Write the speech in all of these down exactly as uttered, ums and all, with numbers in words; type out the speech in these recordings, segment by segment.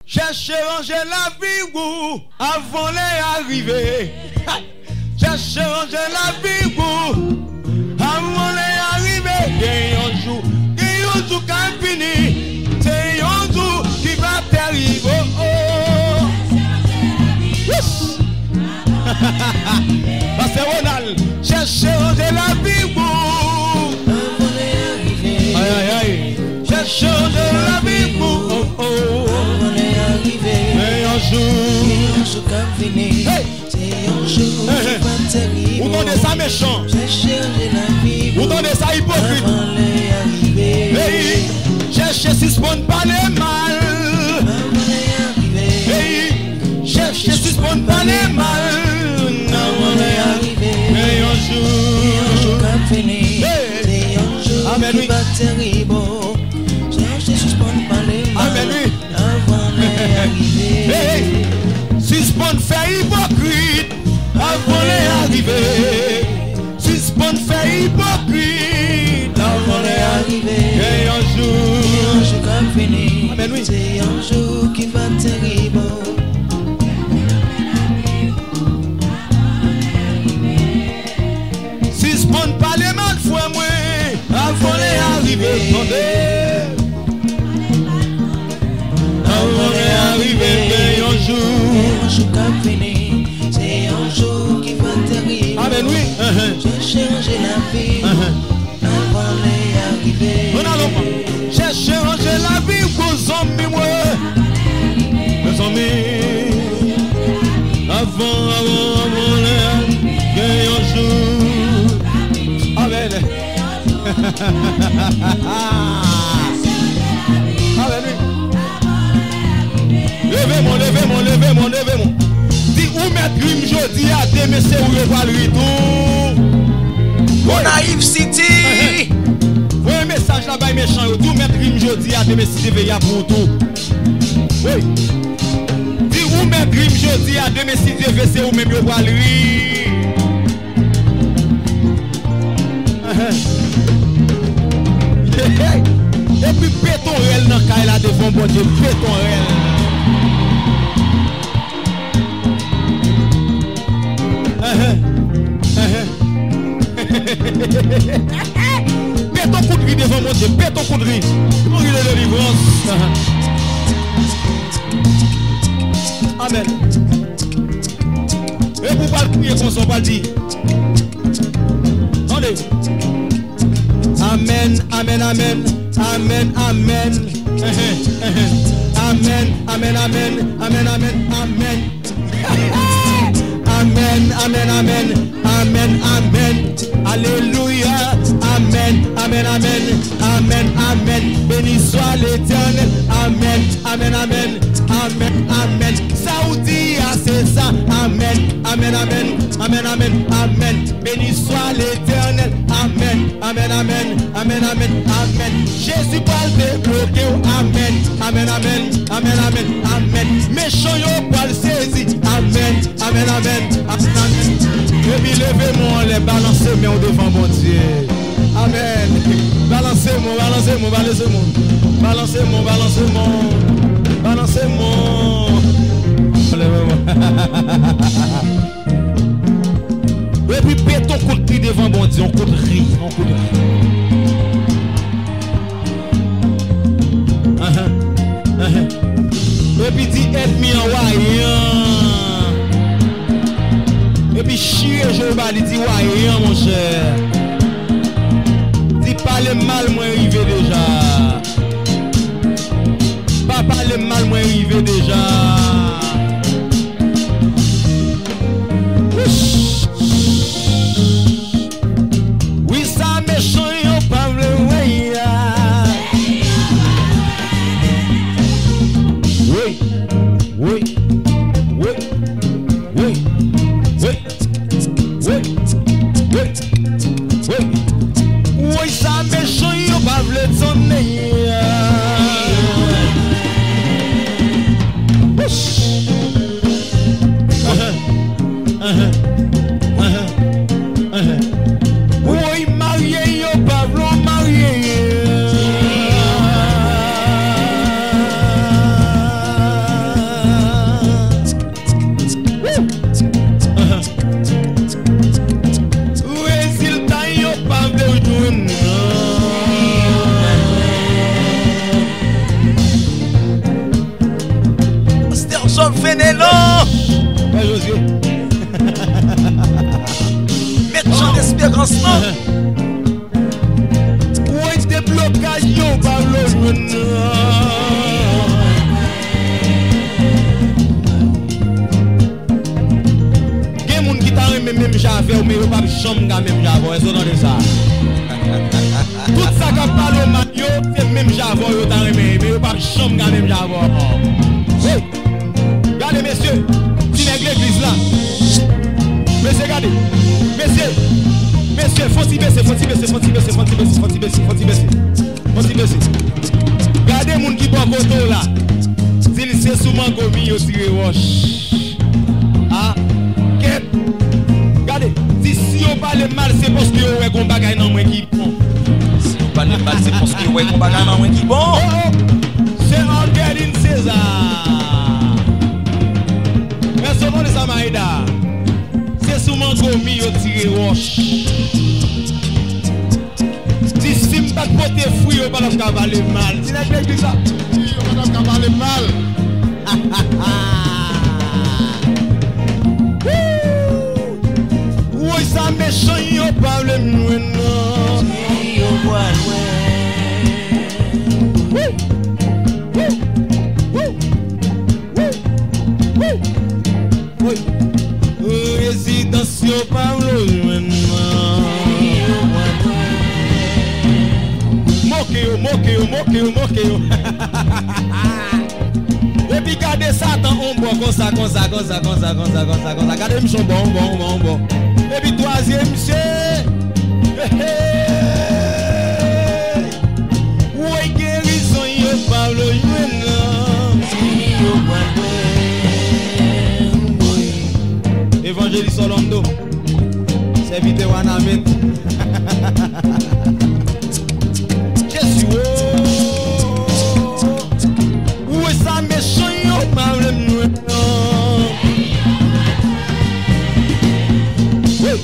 Cherchez ranger la vie ou avant les arriver. Cherchez ranger la vie ou avant les arriver. Et un jour, et un jour qui fini, c'est un jour qui va t'arriver. Oh, oh. Yes. Parce que Ronald, cherchez ranger la vie ou avant les arriver. Aïe aïe aïe. Cherchez ranger la vie ou oh oh. Un jour qui fini, c'est un jour qui va t'arriver. Vous donnez ça méchant, vous donnez ça hypocrite. Hey, cherchez si ce monde pas les mal. Hey, cherchez si ce monde pas les mal. Mais un jour qui fini, c'est un jour qui va t'arriver. Cherchez si ce monde pas les mal. Amen oui. Hey, suspend fait hypocrite avant les arriver. Suspend fait hypocrite avant les arriver. Et un jour, un jour qui fini, amen oui. C'est un jour qui va terrible. Suspend pas les mal foi moi avant les arriver. Avant d'arriver, un jour, un jour qui fini, c'est un jour qui va t'arriver. Amen oui. J'ai changé la vie avant d'arriver. On a l'homme. J'ai changé la vie pour zombies moi. Mes amis. Avant, avant, avant d'arriver, un jour. Amen. Amen oui. Levez-moi, levez-moi, levez-moi, levez-moi. Dis où mettre crime jeudi à demain, c'est où le va le retour. Bon naïf city. Vous un message là-bas méchant, tout mettre crime jeudi à demain, si devez y a pour tout. Oui. Dis où mettre crime jeudi à demain, si devez c'est où même le va le Et puis péton réel dans le cas là devant bon Dieu, péton réel. Pète ton coup de vie devant mon Dieu, pète ton coup de vie. Mon Dieu de délivrance. Amen. Et vous pas prier comme ça, pas dire. Attendez. Amen, amen, amen, amen, amen. Amen, amen, amen, amen, amen, amen. Amen, amen, amen, amen, amen, alléluia, amen, amen, amen, amen, amen, béni soit l'Éternel, amen, amen, amen, amen, amen, Saoudi, c'est ça, amen, amen, amen, amen, amen, amen, béni soit l'Éternel, amen, amen, amen, amen, amen, amen, Jésus parle débloqué, amen, amen, amen, amen, amen, amen, méchant yo parle saisi, amen, amen, amen. Amen. Et puis levez-moi les balancez mais devant mon Dieu. Amen. Balancez-moi, balancez-moi, balancez-moi. Balancez-moi, balancez-moi. Balancez-moi. Et puis pète ton coup de pied devant mon Dieu. On coup de riz. On coup de riz. Et puis dit aide-moi en voyant. Et puis chier, je vais dire, ouais, mon cher. Dis pas le mal, moi, arrivé déjà. Pas parler mal, moi, arrivé déjà. Oui, ça méchant, yon pas le way. Oui, oui, oui, oui. Oui, oui, oui, oui, oui, ça méchant, yon pas vle sonner. Oui, marié, yon pas vle marié. Fénélan. Frère Josué. Méchant d'espérance, non? Où est des blocages, yo, par le gen moun qui t'a remis même j'avais, mais yo pas chambre même j'avais, est-ce que ça? Tout ça qui parle au Mario, c'est même j'avais, yo t'a remis, mais yo pas chambre même j'avais. Oui. Regardez, messieurs, si l'église là. Messieurs, regardez. Messieurs, messieurs, faut-il baisser, faut-il baisser, faut-il baisser, faut-il baisser, faut-il baisser, faut-il baisser, faut-il baisser. Regardez moun qui boit koto là. S'il c'est souvent commis, yo tire roche. Ah, qu'est? Regardez, si on parle mal, c'est parce que yo est qu'on bagaille dans moi qui bon. Si on parle mal, c'est parce que yo est qu'on bagaille dans moi qui bon. C'est Angeline César. Merci beaucoup de Samaïda. C'est souvent commis, yo tire roche. Si si m'pas porter fruit, yo pas cavaler mal. Si la clé dit ça, yo pas cavaler mal. Oui, ça méchant, yo parle nous non. Yo voit résidence, yo parle maintenant. Moque yo, moque yo, moque yo, moque yo. Et puis gardez ça dans on boit comme ça, comme ça, comme ça, comme ça, comme ça, comme ça, comme ça. Gardez monsieur bon, bon, bon, bon. Et puis troisième monsieur. Oui, guérison, yo parle maintenant. Évangéliste Orlando, serviteur Wanamet. Jésus, où est ça méchant, yo parle maintenant. Oui.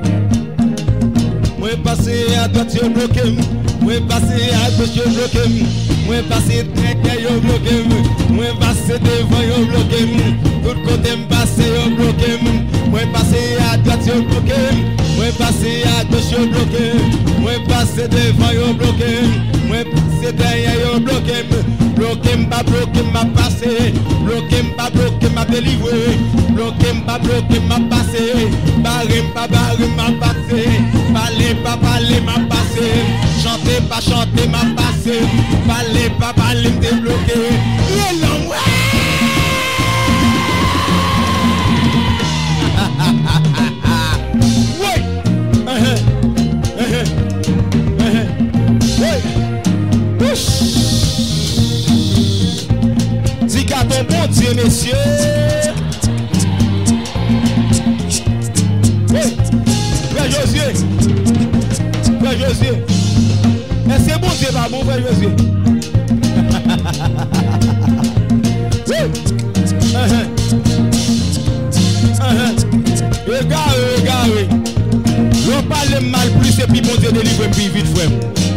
Moi passer à droite, yo bloqué. Moi passer à gauche, yo bloqué. Moi passer derrière, yo bloqué. Moi passer devant, yo bloqué. Tout côté m'passe, yo bloqué. Moi passer à droite, yo bloqué. Moi passer à gauche, yo bloqué. Moi passer devant, yo bloqué. Moi passer derrière, yo bloqué. Bloqué m'pas bloqué m'a passé. Bloqué m'pas bloqué m'a délivré. Bloqué m'pas bloqué m'a passé. Barré m'pas barré m'a passé. Parler pas parler m'a passé. Chanter pas chanter m'a passé. Parler pas parler me débloqué. Non ouais. Oui. Dis qu'à ton bon Dieu, messieurs. Oui. Frère Josué. Frère Josué. Est-ce que bon Dieu pas bon, frère Josué? Oui. Regarde, regarde. On parle mal plus et puis bon Dieu délivre plus vite, frère.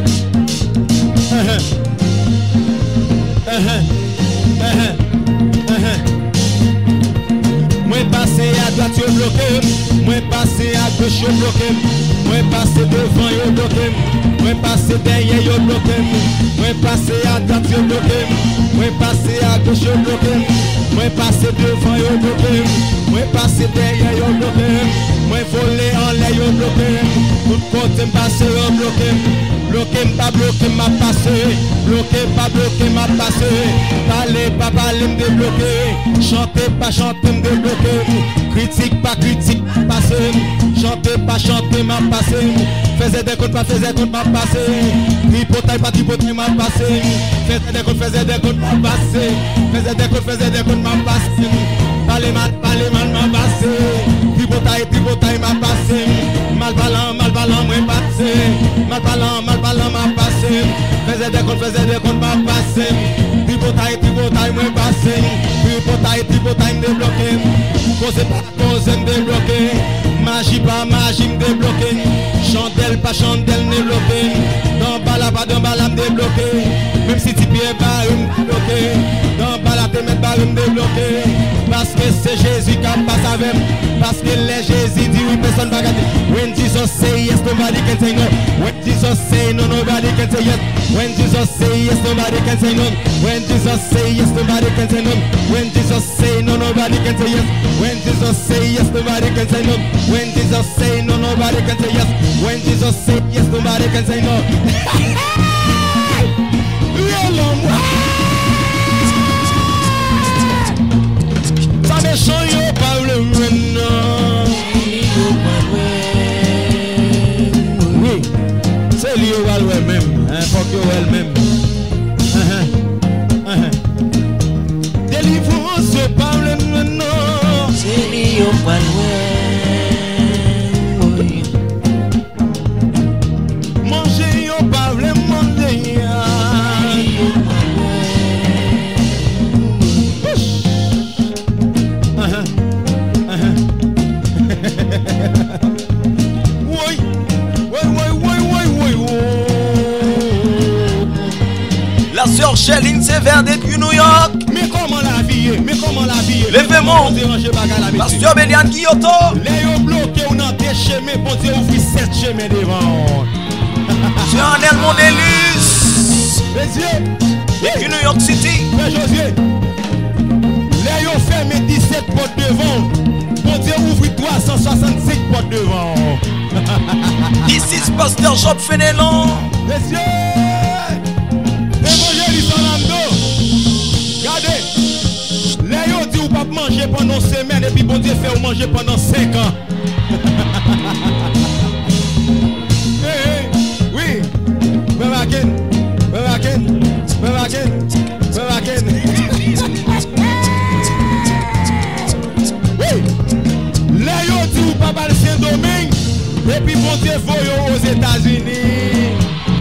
Moi passer à droite, yo bloqué. Moi passer à gauche, yo bloqué. Moi passer devant, yo bloqué. Moi passer derrière, yo bloqué. Moi passer à droite, yo bloqué. Moi passer à gauche, yo bloqué. Moi passer devant, yo bloqué. Moi passer derrière, yo bloqué. Moi voler en l'air, yo bloqué. Tout côté m'passe, yo bloqué. Bloqué m'pas bloqué, m'a passé. Bloqué pas bloqué, m'a passé. Parler pas parler, me débloqué. Chanter pas chanter, me débloqué. Critique pas critique, passé. Chanter pas chanter, m'a passé. Faisait des comptes, pas faisait compte, m'a passé. Tripotaille pas tripotaille, m'a passé. Faisait des comptes, faisait des comptes, m'a passé. Faisait des comptes, faisait des comptes, m'a passé. Parler mal, parler mal, m'a passé. Tripotaille, tripotaille, m'a passé. Mal parlant, mal parlant, moi passé. Mal parlant, mal parlant, m'a passé. Faisait des comptes, faisait des comptes, m'a passé. Tripotaille, tripotaille, moi passé. Tripotaille, tripotaille, me débloqué. Cause pas cause, me débloqué. Magie pas magie, me débloqué. Chandelle pas chandelle, me débloqué. Dans bala pas dans bala, me débloqué. Même si tu pieds pas, me débloqué. Dans bala, te mets pas, me débloqué. c'est Jésus qui passe avec. Parce que les Jésus dit oui, personne va gâter. When Jesus say yes, nobody can say no. When Jesus say no, nobody can say yes. When Jesus say yes, nobody can say no. When Jesus say yes, nobody can say no. When Jesus say no, nobody can say yes. When Jesus say yes, nobody can say no. When Jesus say no, nobody can say yes. When Jesus say yes, nobody can say no. Ça me change par le maintenant. Oui, c'est lui au val même, hein, faut que elle-même. Délivrance par le maintenant. C'est lui au val manger au par le manger. La sœur Chéline Sévère depuis New York. Mais comment la vie? Mais comment la vie? Levez-moi. Pasteur Béliane Guillotot. Les yo bloqué ou dans des chemins, bon Dieu ouvre sept chemins devant. Jean-Nel Mondelis. Messieurs, depuis New York City. Frère Josier, les yo fermé dix-sept portes devant. Bon Dieu ouvre trois cent soixante-cinq portes devant. Ici, Pasteur Job Fénélon. Messieurs, évangéliste Orlando, regardez, les yo dit ou pas manger pendant une semaine et puis bon Dieu fait ou manger pendant cinq ans. Hey, hey, oui, Beraken, Beraken, Beraken, Beraken. Oui, les yo dit ou pas le Saint-Domingue et puis bon Dieu voyons aux États-Unis.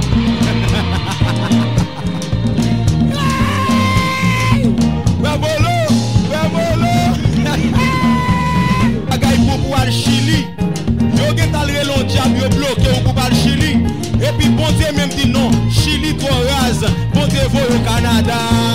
Pour aller Chili, yo gen talre long diable yo bloqué ou pour aller Chili. Et puis bon Dieu même dit non, Chili trop rase, bon Dieu voye au Canada.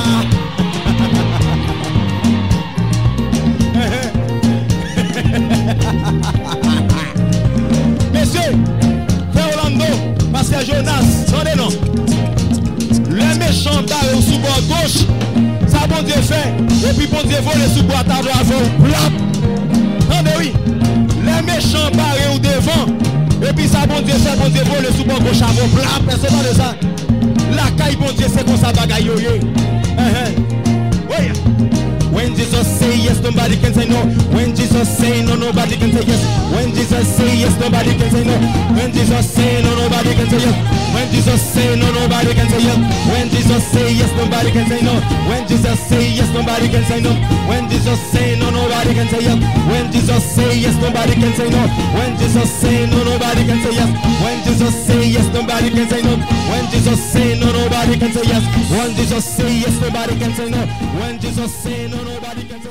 Messieurs, Frère Orlando, Pasteur Jonas, attendez non. Les méchants barrent sous bord gauche, ça bon Dieu fait. Et puis bon Dieu vole sous bord table avant, plap. Attendez oui, les méchants barrés ou devant. Et puis ça bon Dieu fait, bon Dieu vole sous bord gauche avant, plap. Personne de ça. La caille bon Dieu c'est comme ça bagaille yo yo. Oui. When Jesus say yes, nobody can say no. When Jesus say no, nobody can say yes. When Jesus say yes, nobody can say no. When Jesus say no, nobody can say yes. When Jesus say no, nobody can say yes. When Jesus say yes, nobody can say no. When Jesus say yes, nobody can say no. When Jesus say no, nobody can say yes. When Jesus say yes, nobody can say no. When Jesus say no, nobody can say yes. When Jesus say yes, nobody can say no. When Jesus say no, nobody can say yes. When Jesus say yes, nobody can say no. When Jesus say no, nobody can